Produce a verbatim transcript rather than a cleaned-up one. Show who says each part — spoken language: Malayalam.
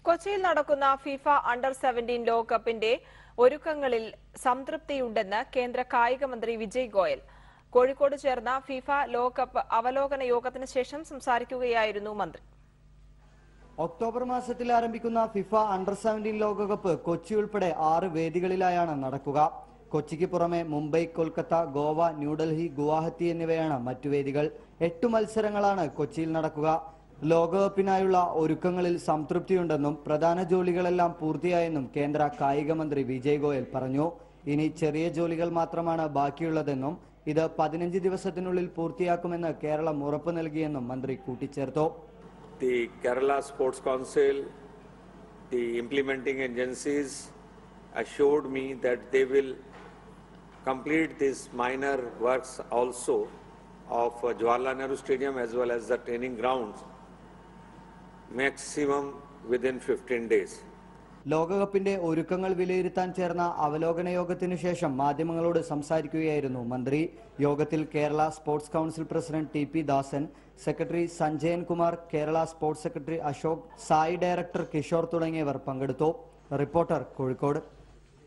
Speaker 1: കൊച്ചിയിൽ നടക്കുന്ന ഫിഫ അണ്ടർ സെവന്റീൻ ലോകകപ്പിന്റെ ഒരുക്കങ്ങളിൽ സംതൃപ്തിയുണ്ടെന്ന് കേന്ദ്ര കായിക മന്ത്രി വിജയ് ഗോയൽ. കോഴിക്കോട് ചേർന്ന ഫിഫ ലോകകപ്പ് അവലോകന യോഗത്തിന് ശേഷം സംസാരിക്കുകയായിരുന്നു മന്ത്രി.
Speaker 2: ഒക്ടോബർ മാസത്തിൽ ആരംഭിക്കുന്ന ഫിഫ അണ്ടർ സെവന്റീൻ ലോകകപ്പ് കൊച്ചി ഉൾപ്പെടെ ആറ് വേദികളിലായാണ് നടക്കുക. കൊച്ചിക്ക് പുറമെ മുംബൈ, കൊൽക്കത്ത, ഗോവ, ന്യൂഡൽഹി, ഗുവാഹത്തി എന്നിവയാണ് മറ്റു വേദികൾ. എട്ടു മത്സരങ്ങളാണ് കൊച്ചിയിൽ നടക്കുക. ലോകകപ്പിനായുള്ള ഒരുക്കങ്ങളിൽ സംതൃപ്തിയുണ്ടെന്നും പ്രധാന ജോലികളെല്ലാം പൂർത്തിയായെന്നും കേന്ദ്ര കായിക മന്ത്രി വിജയ് ഗോയൽ പറഞ്ഞു. ഇനി ചെറിയ ജോലികൾ മാത്രമാണ് ബാക്കിയുള്ളതെന്നും ഇത് പതിനഞ്ച് ദിവസത്തിനുള്ളിൽ പൂർത്തിയാക്കുമെന്ന് കേരളം ഉറപ്പു നൽകിയെന്നും മന്ത്രി കൂട്ടിച്ചേർത്തു.
Speaker 3: The Kerala Sports Council, the implementing agencies assured me that they will complete these minor works also of Jawaharlal Nehru Stadium as well as the training grounds maximum within fifteen days.
Speaker 2: ലോകകപ്പിന്റെ ഒരുക്കങ്ങൾ വിലയിരുത്താൻ ചേർന്ന അവലോകന യോഗത്തിനു ശേഷം മാധ്യമങ്ങളോട് സംസാരിക്കുകയായിരുന്നു മന്ത്രി. യോഗത്തിൽ Kerala sports council president T P Dasan, secretary Sanjayan Kumar, Kerala sports secretary Ashok, SAI director Kishore തുടങ്ങിയവർ പങ്കെടുത്തു. റിപ്പോർട്ടർ, കോഴിക്കോട്.